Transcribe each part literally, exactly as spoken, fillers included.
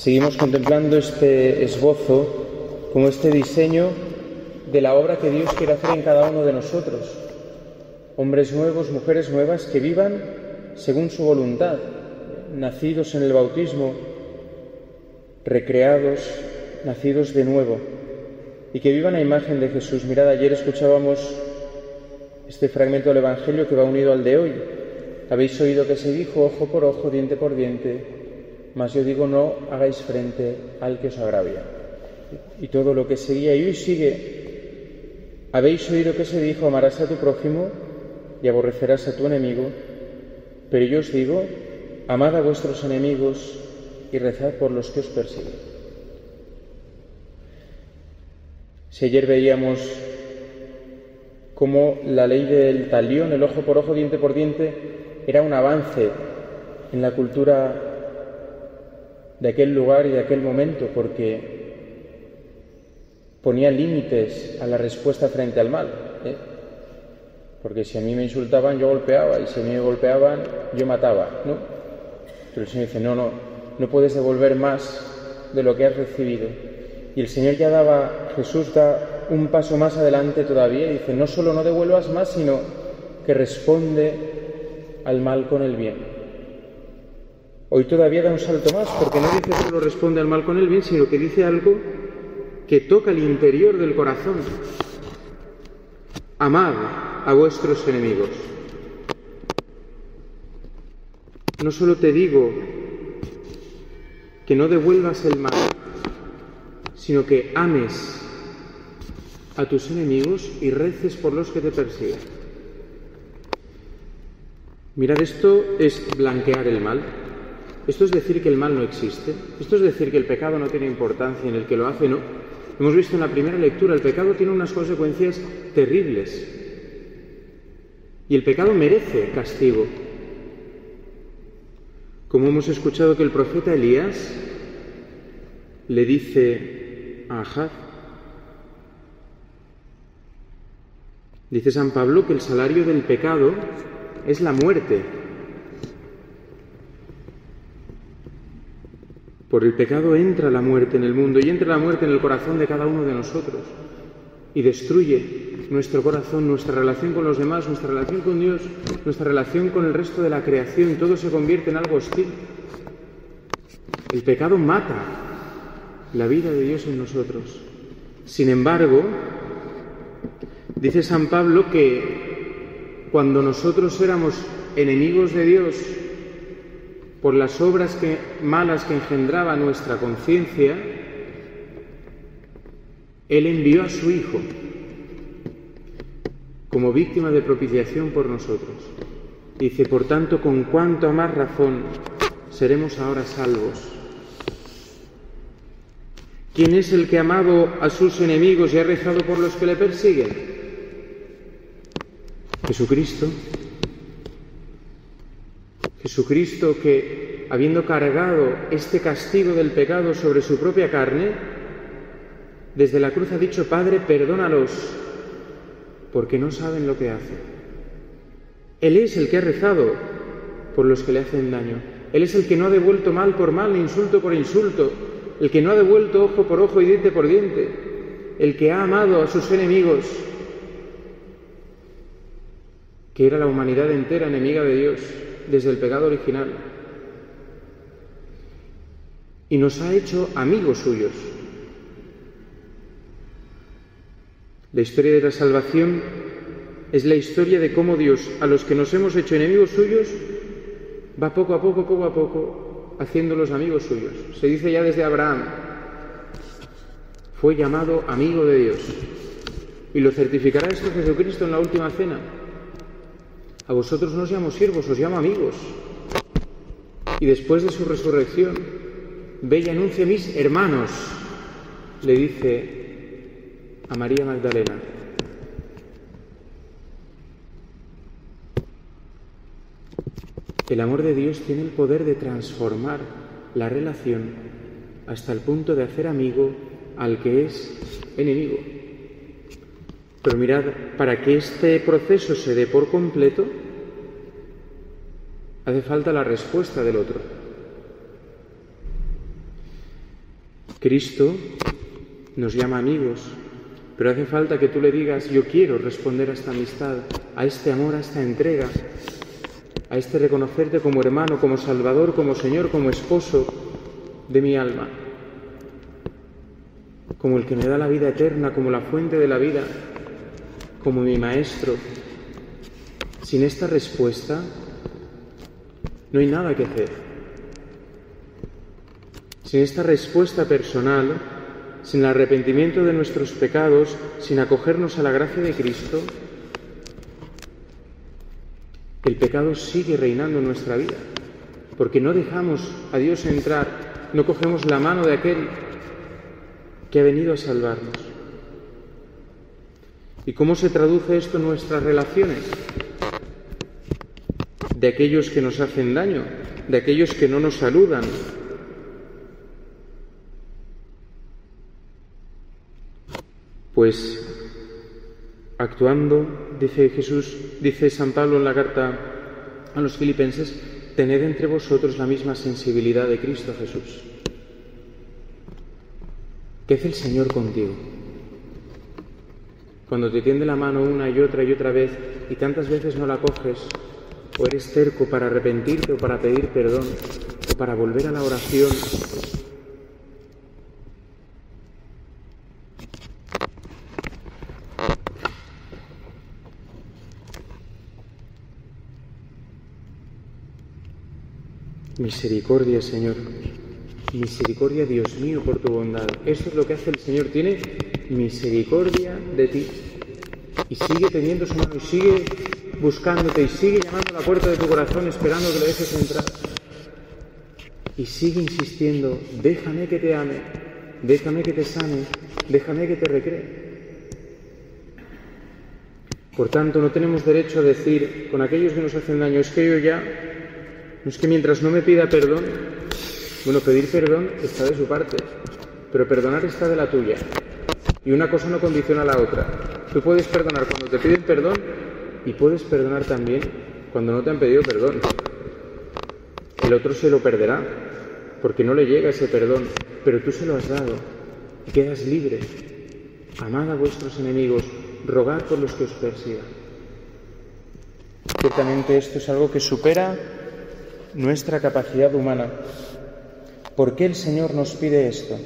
Seguimos contemplando este esbozo como este diseño de la obra que Dios quiere hacer en cada uno de nosotros. Hombres nuevos, mujeres nuevas que vivan según su voluntad, nacidos en el bautismo, recreados, nacidos de nuevo, y que vivan a imagen de Jesús. Mirad, ayer escuchábamos este fragmento del Evangelio que va unido al de hoy. Habéis oído que se dijo ojo por ojo, diente por diente, mas yo digo no hagáis frente al que os agravia. Y todo lo que seguía y hoy sigue. Habéis oído que se dijo amarás a tu prójimo y aborrecerás a tu enemigo, pero yo os digo, amad a vuestros enemigos y rezad por los que os persiguen. Si ayer veíamos cómo la ley del talión, el ojo por ojo, diente por diente, era un avance en la cultura de aquel lugar y de aquel momento, porque ponía límites a la respuesta frente al mal, ¿eh? Porque si a mí me insultaban, yo golpeaba, y si a mí me golpeaban, yo mataba, ¿no? Pero el Señor dice, no, no, no puedes devolver más de lo que has recibido. Y el Señor ya daba, Jesús da un paso más adelante todavía, y dice, no solo no devuelvas más, sino que responde al mal con el bien. Hoy todavía da un salto más, porque no dice solo responde al mal con el bien, sino que dice algo que toca el interior del corazón. Amad a vuestros enemigos. No solo te digo que no devuelvas el mal, sino que ames a tus enemigos y reces por los que te persiguen. Mirad, esto es blanquear el mal. Esto es decir que el mal no existe. Esto es decir que el pecado no tiene importancia en el que lo hace, no. Hemos visto en la primera lectura, el pecado tiene unas consecuencias terribles. Y el pecado merece castigo. Como hemos escuchado que el profeta Elías le dice a Ahab, dice San Pablo que el salario del pecado es la muerte. Por el pecado entra la muerte en el mundo y entra la muerte en el corazón de cada uno de nosotros y destruye nuestro corazón, nuestra relación con los demás, nuestra relación con Dios, nuestra relación con el resto de la creación. Todo se convierte en algo hostil. El pecado mata la vida de Dios en nosotros. Sin embargo, dice San Pablo que cuando nosotros éramos enemigos de Dios por las obras que, malas que engendraba nuestra conciencia, Él envió a su Hijo como víctima de propiciación por nosotros. Dice, por tanto, con cuánto más razón seremos ahora salvos. ¿Quién es el que ha amado a sus enemigos y ha rezado por los que le persiguen? Jesucristo. Jesucristo que, habiendo cargado este castigo del pecado sobre su propia carne, desde la cruz ha dicho, Padre, perdónalos, porque no saben lo que hacen. Él es el que ha rezado por los que le hacen daño. Él es el que no ha devuelto mal por mal, ni insulto por insulto, el que no ha devuelto ojo por ojo y diente por diente, el que ha amado a sus enemigos, que era la humanidad entera enemiga de Dios desde el pecado original, y nos ha hecho amigos suyos. La historia de la salvación es la historia de cómo Dios, a los que nos hemos hecho enemigos suyos, va poco a poco, poco a poco, haciéndolos amigos suyos. Se dice ya desde Abraham, fue llamado amigo de Dios. Y lo certificará esto Jesucristo en la última cena. A vosotros no os llamo siervos, os llamo amigos. Y después de su resurrección, ve y anuncia a mis hermanos, le dice a María Magdalena. El amor de Dios tiene el poder de transformar la relación hasta el punto de hacer amigo al que es enemigo. Pero mirad, para que este proceso se dé por completo, hace falta la respuesta del otro. Cristo nos llama amigos, pero hace falta que tú le digas: yo quiero responder a esta amistad, a este amor, a esta entrega, a este reconocerte como hermano, como Salvador, como Señor, como esposo de mi alma, como el que me da la vida eterna, como la fuente de la vida, como mi Maestro. Sin esta respuesta no hay nada que hacer. Sin esta respuesta personal, sin el arrepentimiento de nuestros pecados, sin acogernos a la gracia de Cristo, el pecado sigue reinando en nuestra vida, porque no dejamos a Dios entrar, no cogemos la mano de aquel que ha venido a salvarnos. ¿Y cómo se traduce esto en nuestras relaciones? De aquellos que nos hacen daño, de aquellos que no nos saludan. Pues actuando, dice Jesús, dice San Pablo en la carta a los Filipenses: tened entre vosotros la misma sensibilidad de Cristo Jesús. ¿Qué hace el Señor contigo? Cuando te tiende la mano una y otra y otra vez y tantas veces no la coges, o eres terco para arrepentirte o para pedir perdón o para volver a la oración, misericordia, Señor, misericordia, Dios mío, por tu bondad. Eso es lo que hace el Señor, tiene misericordia de ti y sigue teniendo su mano y sigue buscándote y sigue llamando a la puerta de tu corazón esperando que le dejes entrar y sigue insistiendo: déjame que te ame, déjame que te sane, déjame que te recree. Por tanto, no tenemos derecho a decir con aquellos que nos hacen daño: es que yo ya, no es que mientras no me pida perdón. Bueno, pedir perdón está de su parte, pero perdonar está de la tuya. Y una cosa no condiciona a la otra. Tú puedes perdonar cuando te piden perdón y puedes perdonar también cuando no te han pedido perdón. El otro se lo perderá porque no le llega ese perdón, pero tú se lo has dado y quedas libre. Amad a vuestros enemigos, rogad por los que os persigan. Ciertamente esto es algo que supera nuestra capacidad humana. ¿Por qué el Señor nos pide esto?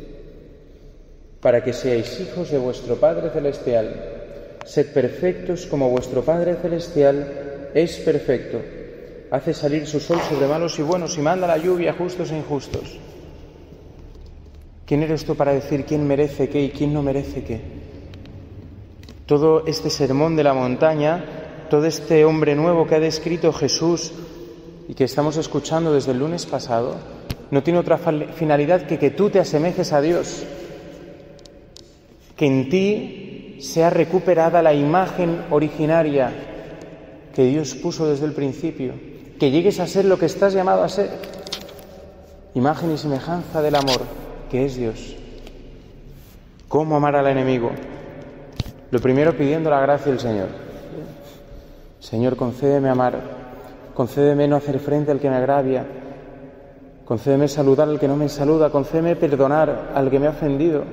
Para que seáis hijos de vuestro Padre Celestial. Sed perfectos como vuestro Padre Celestial es perfecto. Hace salir su sol sobre malos y buenos y manda la lluvia a justos e injustos. ¿Quién eres tú para decir quién merece qué y quién no merece qué? Todo este sermón de la montaña, todo este hombre nuevo que ha descrito Jesús y que estamos escuchando desde el lunes pasado, no tiene otra finalidad que que tú te asemejes a Dios, que en ti sea recuperada la imagen originaria que Dios puso desde el principio, que llegues a ser lo que estás llamado a ser, imagen y semejanza del amor, que es Dios. ¿Cómo amar al enemigo? Lo primero, pidiendo la gracia del Señor. Señor, concédeme amar, concédeme no hacer frente al que me agravia, concédeme saludar al que no me saluda, concédeme perdonar al que me ha ofendido,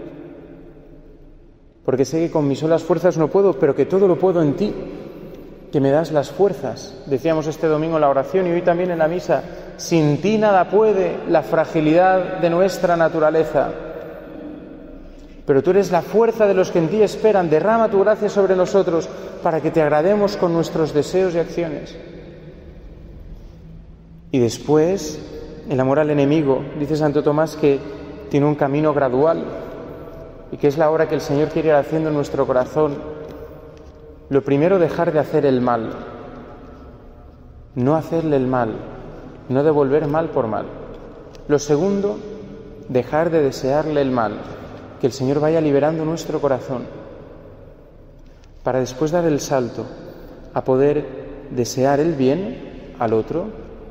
porque sé que con mis solas fuerzas no puedo, pero que todo lo puedo en ti, que me das las fuerzas. Decíamos este domingo en la oración y hoy también en la misa: sin ti nada puede, la fragilidad de nuestra naturaleza. Pero tú eres la fuerza de los que en ti esperan. Derrama tu gracia sobre nosotros para que te agrademos con nuestros deseos y acciones. Y después, el amor al enemigo. Dice Santo Tomás que tiene un camino gradual y que es la obra que el Señor quiere ir haciendo en nuestro corazón. Lo primero, dejar de hacer el mal, no hacerle el mal, no devolver mal por mal. Lo segundo, dejar de desearle el mal, que el Señor vaya liberando nuestro corazón, para después dar el salto a poder desear el bien al otro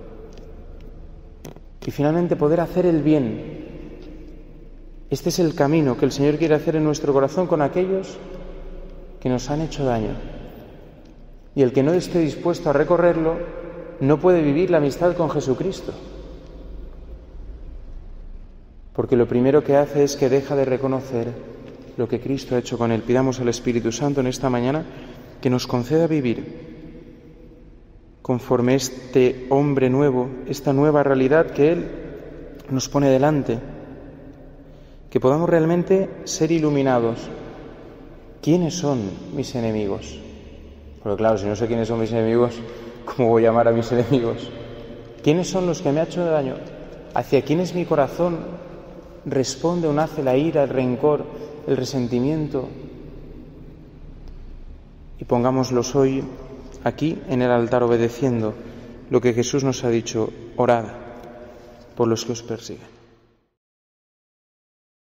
y finalmente poder hacer el bien. Este es el camino que el Señor quiere hacer en nuestro corazón con aquellos que nos han hecho daño. Y el que no esté dispuesto a recorrerlo no puede vivir la amistad con Jesucristo. porque lo primero que hace es que deja de reconocer lo que Cristo ha hecho con él. Pidamos al Espíritu Santo en esta mañana que nos conceda vivir conforme este hombre nuevo, esta nueva realidad que Él nos pone delante, que podamos realmente ser iluminados. ¿Quiénes son mis enemigos? Porque claro, si no sé quiénes son mis enemigos, ¿cómo voy a amar a mis enemigos? ¿Quiénes son los que me han hecho daño? ¿Hacia quiénes mi corazón responde o nace la ira, el rencor, el resentimiento? Y pongámoslos hoy aquí en el altar obedeciendo lo que Jesús nos ha dicho: orad por los que os persiguen.